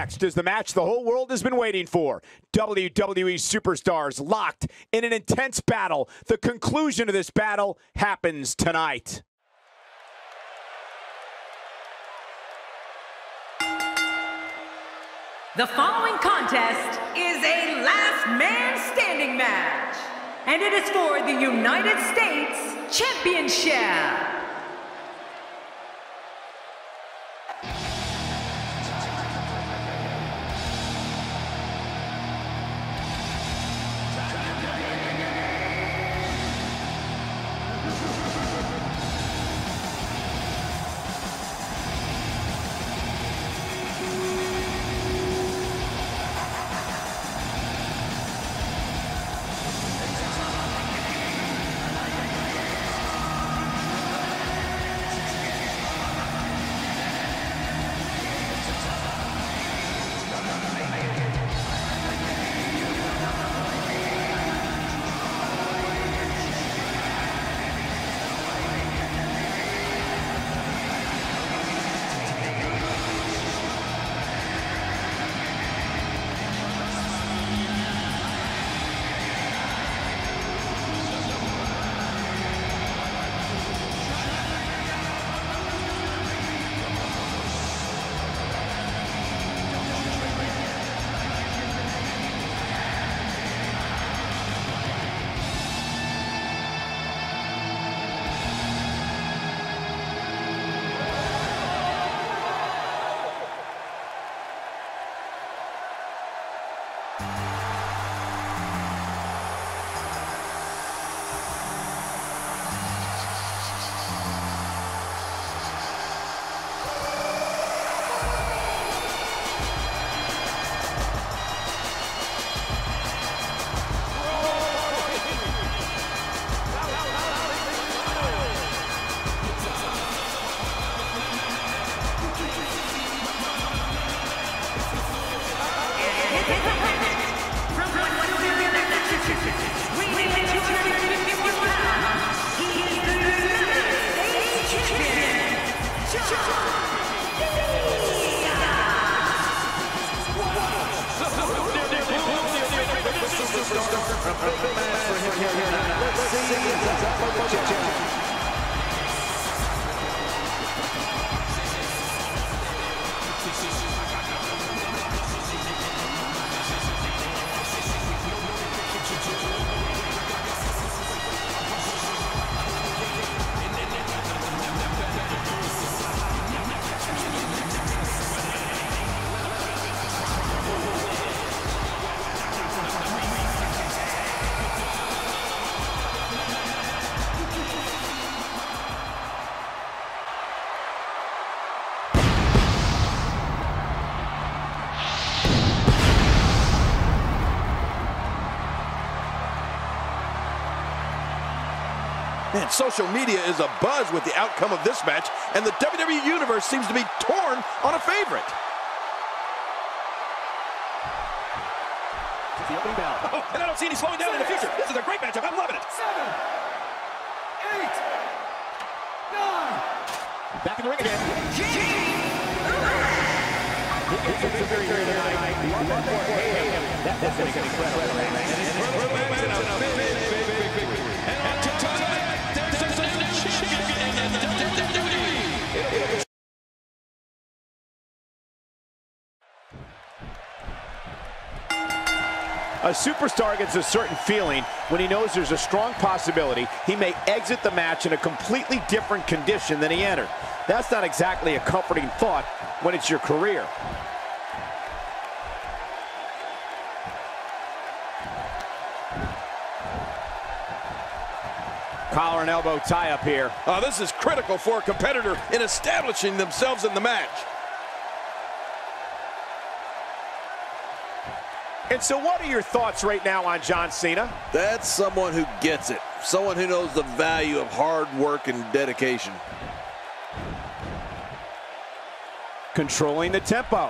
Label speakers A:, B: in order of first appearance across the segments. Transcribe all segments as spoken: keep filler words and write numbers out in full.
A: next is the match the whole world has been waiting for. W W E superstars locked in an intense battle. The conclusion of this battle happens tonight.
B: The following contest is a last man standing match, and it is for the United States Championship.
C: Man, social media is abuzz with the outcome of this match, and the W W E Universe seems to be torn on a favorite.
A: The opening bell.
D: Oh, and I don't see any slowing down in the future. This is a great matchup. I'm loving it.
E: Seven, eight, nine.
A: Back in the ring again. It's a very, very night. That has been incredible.
D: And on to tonight, there's a new champion in the W W E.
A: A superstar gets a certain feeling when he knows there's a strong possibility he may exit the match in a completely different condition than he entered. That's not exactly a comforting thought when it's your career. Collar and elbow tie-up here.
C: Uh, this is critical for a competitor in establishing themselves in the match.
A: And so what are your thoughts right now on John Cena?
C: That's someone who gets it. Someone who knows the value of hard work and dedication.
A: Controlling the tempo.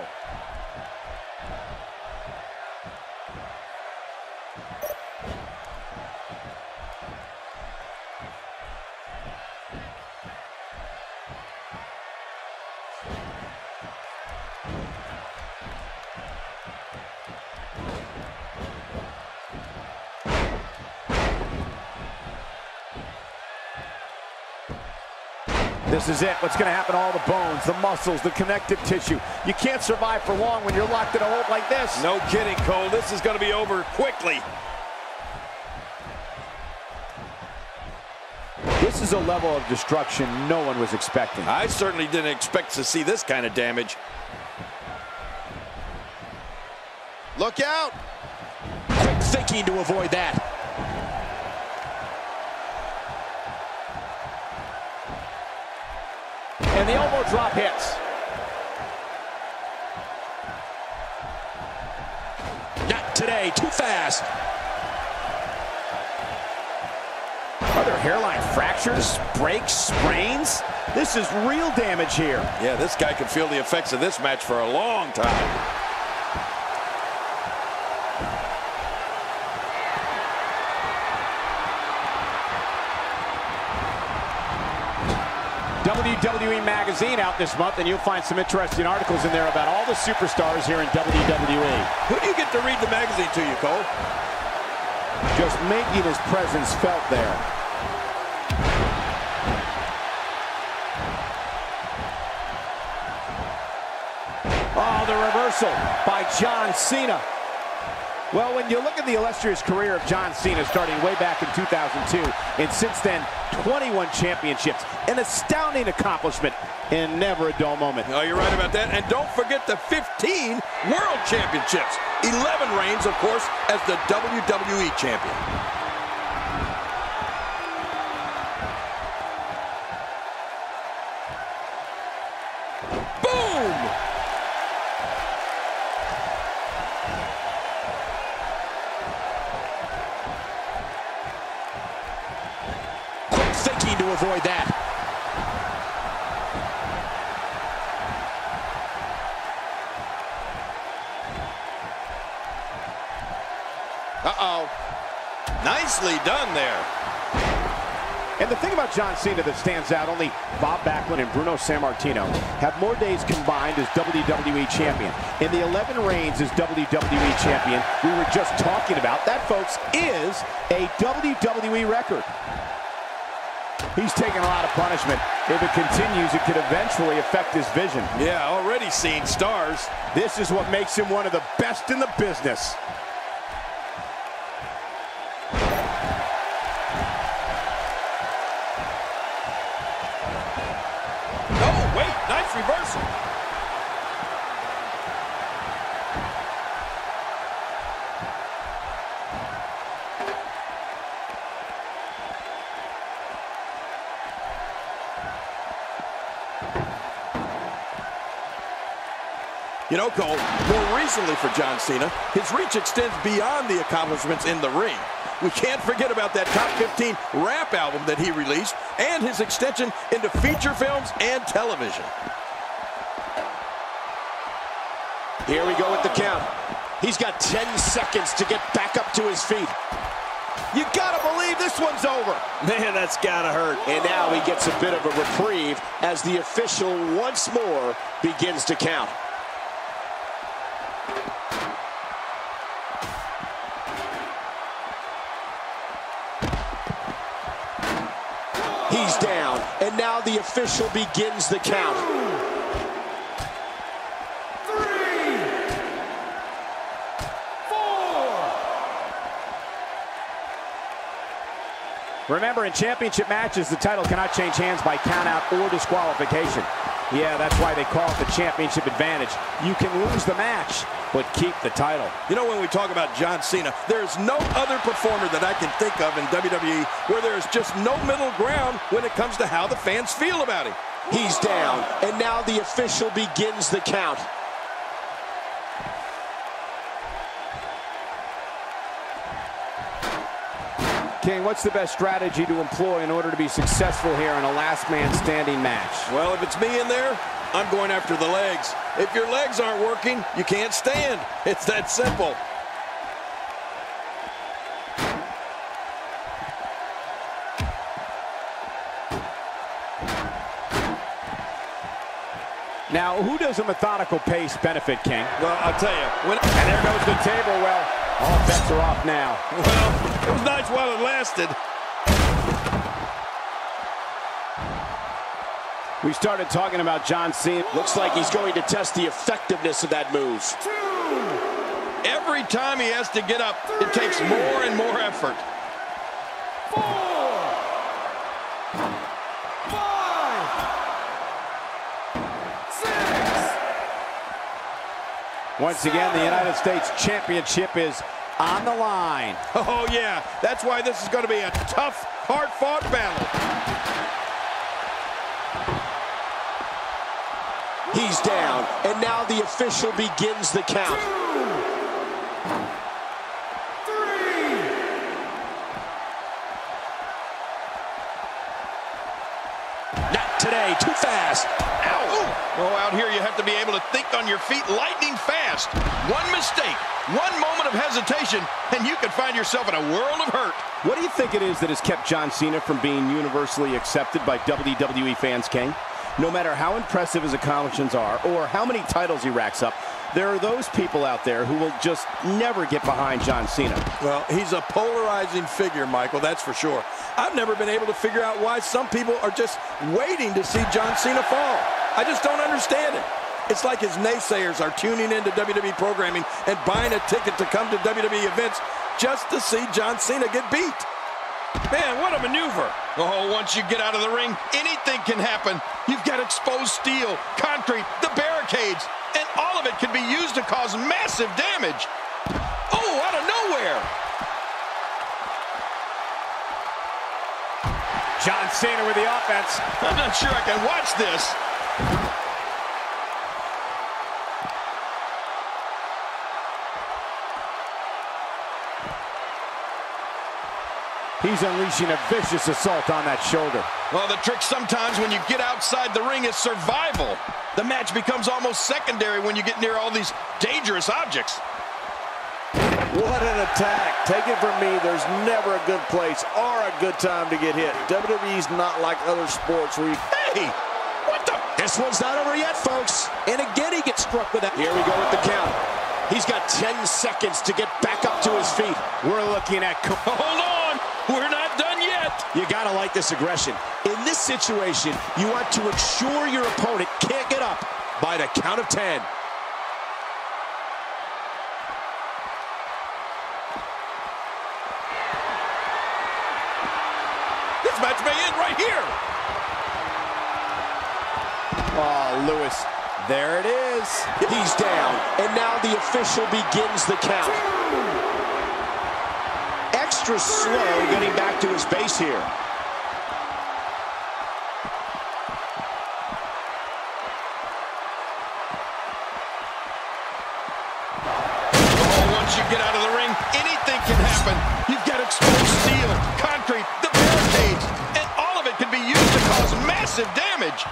A: This is it. What's going to happen to all the bones, the muscles, the connective tissue? You can't survive for long when you're locked in a hold like this.
C: No kidding, Cole. This is going to be over quickly.
A: This is a level of destruction no one was expecting.
C: I certainly didn't expect to see this kind of damage. Look out!
F: Quick thinking to avoid that.
A: And the elbow drop hits.
F: Not today, too fast.
A: Are there hairline fractures, breaks, sprains? This is real damage here.
C: Yeah, this guy could feel the effects of this match for a long time.
A: W W E Magazine out this month, and you'll find some interesting articles in there about all the superstars here in W W E.
C: Who do you get to read the magazine to you, Cole?
A: Just making his presence felt there. Oh, the reversal by John Cena. Well, when you look at the illustrious career of John Cena starting way back in two thousand two, and since then, twenty-one championships, an astounding accomplishment, and never a dull moment.
C: Oh, you're right about that. And don't forget the fifteen World Championships. eleven reigns, of course, as the W W E Champion. Boom!
F: Thinking to avoid that.
C: Uh-oh. Nicely done there.
A: And the thing about John Cena that stands out, only Bob Backlund and Bruno Sammartino have more days combined as W W E Champion. In the eleven reigns as W W E Champion we were just talking about, that, folks, is a W W E record. He's taking a lot of punishment. If it continues, it could eventually affect his vision.
C: Yeah, already seeing stars.
A: This is what makes him one of the best in the business.
C: Oh, wait, nice reversal. You know, Cole, more recently for John Cena, his reach extends beyond the accomplishments in the ring. We can't forget about that top fifteen rap album that he released and his extension into feature films and television.
F: Here we go with the count. He's got ten seconds to get back up to his feet.
A: You gotta believe this one's over.
F: Man, that's gotta hurt. And now he gets a bit of a reprieve as the official once more begins to count. He's down, and now the official begins the count.
E: Three, four.
A: Remember, in championship matches, the title cannot change hands by countout or disqualification. Yeah, that's why they call it the championship advantage. You can lose the match, but keep the title.
C: You know, when we talk about John Cena, there's no other performer that I can think of in W W E where there's just no middle ground when it comes to how the fans feel about him.
F: He's down, and now the official begins the count.
A: King, what's the best strategy to employ in order to be successful here in a last man standing match?
C: Well, if it's me in there, I'm going after the legs. If your legs aren't working, you can't stand. It's that simple.
A: Now, who does a methodical pace benefit, King?
C: Well, I'll tell you. When
A: and there goes the table. Well, all bets are off now.
C: Well, it was nice while it lasted.
A: We started talking about John Cena.
F: Looks like he's going to test the effectiveness of that move.
E: Two.
C: Every time he has to get up, it takes more and more effort.
E: Four. Five. Six.
A: Once again, the United States Championship is on the line.
C: Oh, yeah. That's why this is going to be a tough, hard-fought battle.
F: He's down, and now the official begins the count.
E: Three.
F: Not today, too fast.
C: Ow! Oh, out here you have to be able to think on your feet lightning fast. One mistake, one moment of hesitation, and you can find yourself in a world of hurt.
A: What do you think it is that has kept John Cena from being universally accepted by W W E fans, King? No matter how impressive his accomplishments are or how many titles he racks up, there are those people out there who will just never get behind John Cena.
C: Well, he's a polarizing figure, Michael, that's for sure. I've never been able to figure out why some people are just waiting to see John Cena fall. I just don't understand it. It's like his naysayers are tuning into W W E programming and buying a ticket to come to W W E events just to see John Cena get beat. Man, what a maneuver. Oh, once you get out of the ring, anything can happen. You've got exposed steel, concrete, the barricades, and all of it can be used to cause massive damage. Oh, out of nowhere.
A: John Cena with the offense.
C: I'm not sure I can watch this.
A: He's unleashing a vicious assault on that shoulder.
C: Well, the trick sometimes when you get outside the ring is survival. The match becomes almost secondary when you get near all these dangerous objects.
F: What an attack. Take it from me, there's never a good place or a good time to get hit. W W E's not like other sports where you...
C: Hey, what the...
F: This one's not over yet, folks. And again, he gets struck with that. Here we go with the count. He's got ten seconds to get back up to his feet.
A: We're looking at...
C: Hold on. We're not done yet.
F: You gotta like this aggression. In this situation, you want to ensure your opponent can't get up by the count of ten.
C: This match may end right here.
A: Oh, Lewis, there it is.
F: He's down, and now the official begins the count. Extra slow getting back to his base here.
C: Oh, once you get out of the ring, anything can happen. You've got exposed steel, concrete, the barricades, and all of it can be used to cause massive damage.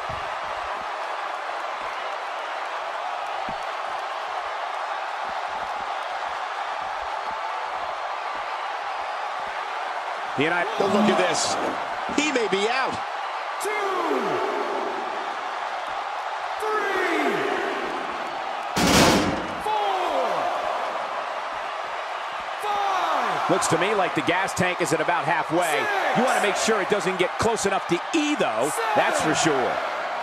A: The United...
F: But look at this. He may be out.
E: Two. Three. Four. Five.
A: Looks to me like the gas tank is at about halfway.
E: Six.
A: You want to make sure it doesn't get close enough to E, though.
E: Seven.
A: That's for sure.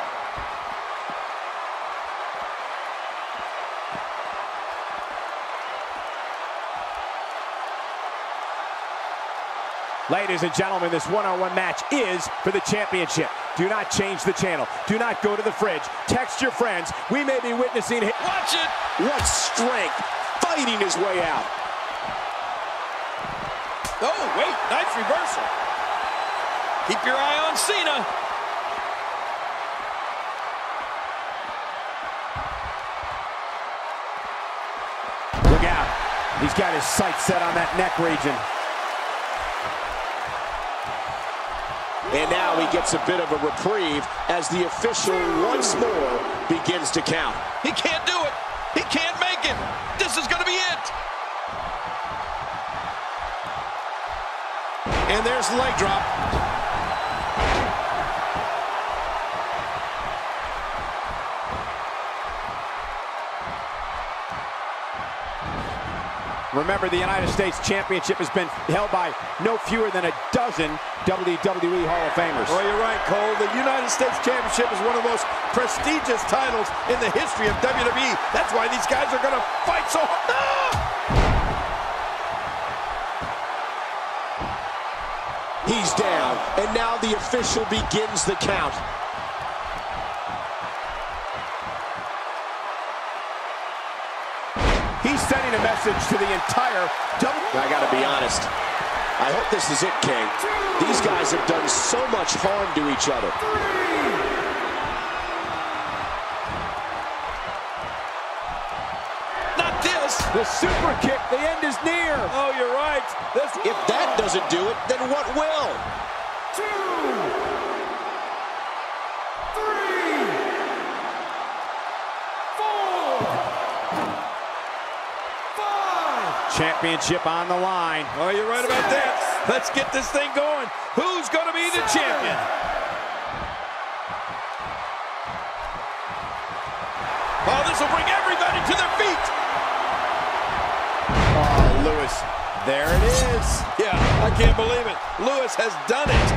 A: Ladies and gentlemen, this one-on-one match is for the championship. Do not change the channel. Do not go to the fridge. Text your friends. We may be witnessing...
C: Watch it!
F: What strength, fighting his way out.
C: Oh, wait, nice reversal. Keep your eye on Cena.
A: Look out. He's got his sights set on that neck region.
F: And now he gets a bit of a reprieve as the official once more begins to count.
C: He can't do it. He can't make it. This is going to be it.
F: And there's the leg drop.
A: Remember, the United States Championship has been held by no fewer than a dozen W W E Hall of Famers.
C: Well, you're right, Cole. The United States Championship is one of the most prestigious titles in the history of W W E. That's why these guys are going to fight so hard. Ah!
F: He's down, and now the official begins the count.
A: He's sending a message to the entire W W E.
F: I gotta be honest. I hope this is it, King. These guys have done so much harm to each other.
C: Not this.
A: The super kick, the end is near.
C: Oh, you're right. This...
F: If that doesn't do it, then what will?
E: Two. Three. Four. Five.
A: Championship on the line.
C: Oh, you're right about that. Let's get this thing going. Who's going to be the champion? Oh, this will bring everybody to their feet.
A: Oh, Lewis. There it is.
C: Yeah, I can't believe it. Lewis has done it.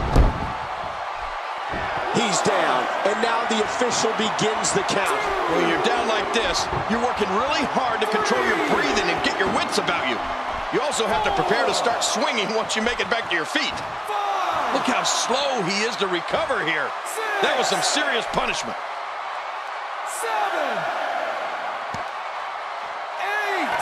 F: He's down, and now the official begins the count.
C: When you're down like this, you're working really hard to control your breathing and get your wits about you. You also have to prepare to start swinging once you make it back to your feet.
E: Five.
C: Look how slow he is to recover here. That was some serious punishment.
E: Seven. Eight.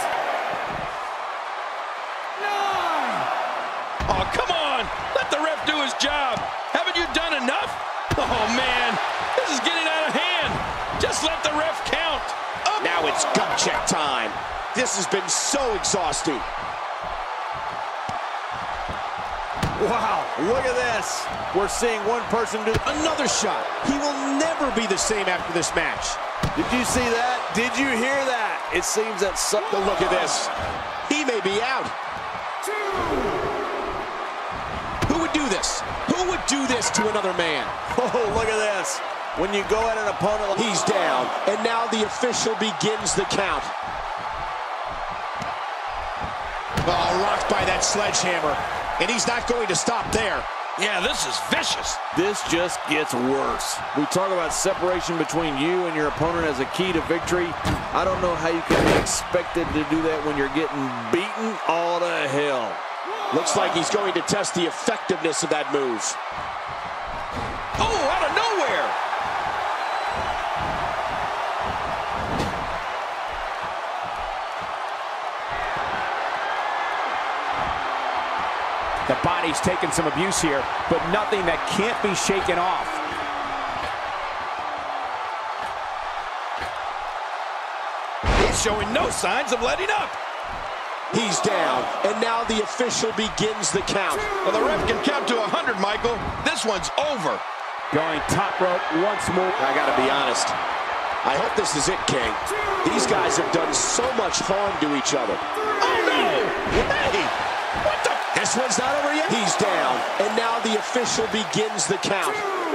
E: Nine.
C: Oh, come on. Let the ref do his job. Haven't you done enough? Oh, man. This is getting out of hand. Just let the ref count. Up.
F: Now it's gut check time. This has been so exhausting. Wow, look at this. We're seeing one person do another shot. He will never be the same after this match. Did you see that? Did you hear that? It seems that something. Look at this. He may be out.
E: Two.
F: Who would do this? Who would do this to another man? Oh, look at this. When you go at an opponent, he's down, and now the official begins the count. Oh, rocked by that sledgehammer, and he's not going to stop there.
C: Yeah, this is vicious.
F: This just gets worse. We talk about separation between you and your opponent as a key to victory. I don't know how you can be expected to do that when you're getting beaten all to hell. Looks like he's going to test the effectiveness of that move.
C: Oh, out of nowhere.
A: The body's taking some abuse here, but nothing that can't be shaken off.
C: He's showing no signs of letting up.
F: He's down, and now the official begins the count.
C: Well, the ref can count to one hundred, Michael. This one's over.
A: Going top rope once more.
F: I gotta be honest. I hope this is it, King. These guys have done so much harm to each other.
C: Oh, no! Hey! What the?
F: This one's not over yet. He's down, and now the official begins the count.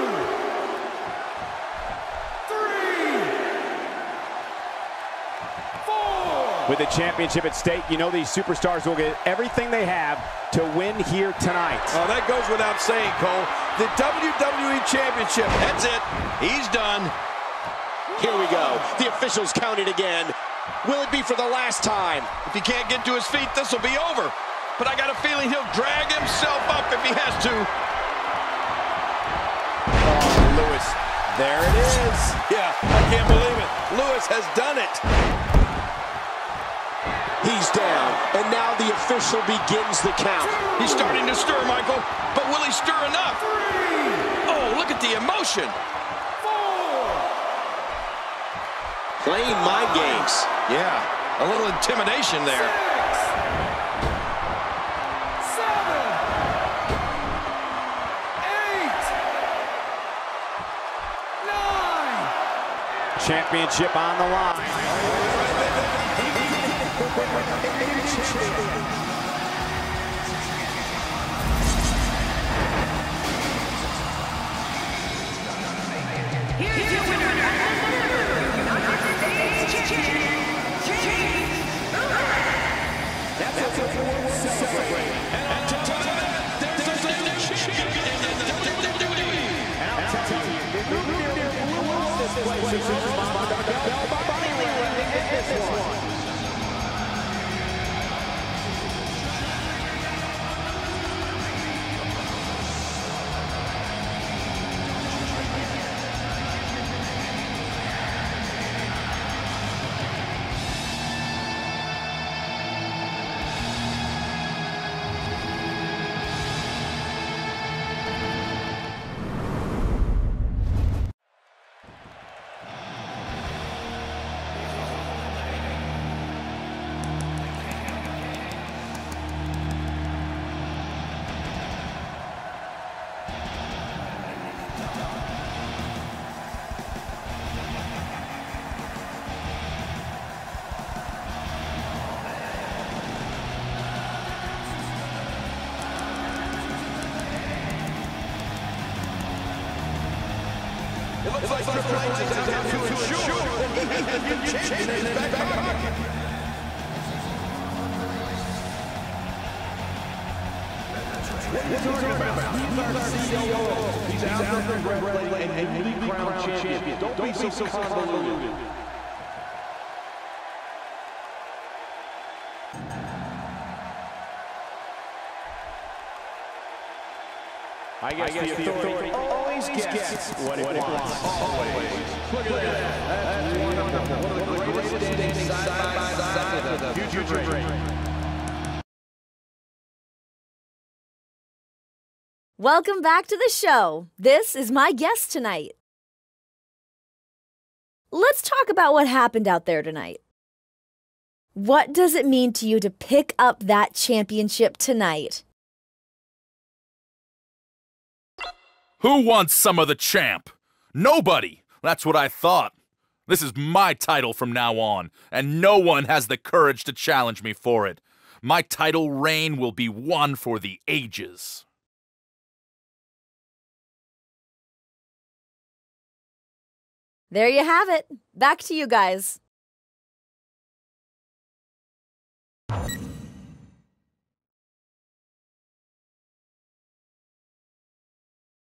A: With the championship at stake, you know these superstars will get everything they have to win here tonight.
C: Oh, that goes without saying, Cole. The W W E Championship, that's it. He's done.
F: Here we go. The official's counting again. Will it be for the last time?
C: If he can't get to his feet, this will be over. But I got a feeling he'll drag himself up if he has to.
A: Oh, Lewis. There it is.
C: Yeah, I can't believe it. Lewis has done it.
F: He's down, and now the official begins the count.
C: He's starting to stir, Michael, but will he stir enough? Oh, look at the emotion.
F: Playing mind games.
C: Yeah, a little intimidation there.
E: Seven. Eight. Nine.
A: Championship on the line.
B: Here's your winner, United States Champion, James Ellsworth.
A: That's
C: It looks like Triple H is out to ensure that he has the new champion in his back pocket.
G: He's out there representing a newly crowned champion. Don't be so convoluted.
A: I guess, I guess the, the authority, authority always gets, gets what, it, what it wants. Always. Look at that. That's wonderful. One of the greatest standing side by side of the future great.
H: Welcome back to the show. This is my guest tonight. Let's talk about what happened out there tonight. What does it mean to you to pick up that championship tonight?
I: Who wants some of the champ? Nobody. That's what I thought. This is my title from now on, and no one has the courage to challenge me for it. My title reign will be one for the ages.
H: There you have it. Back to you guys.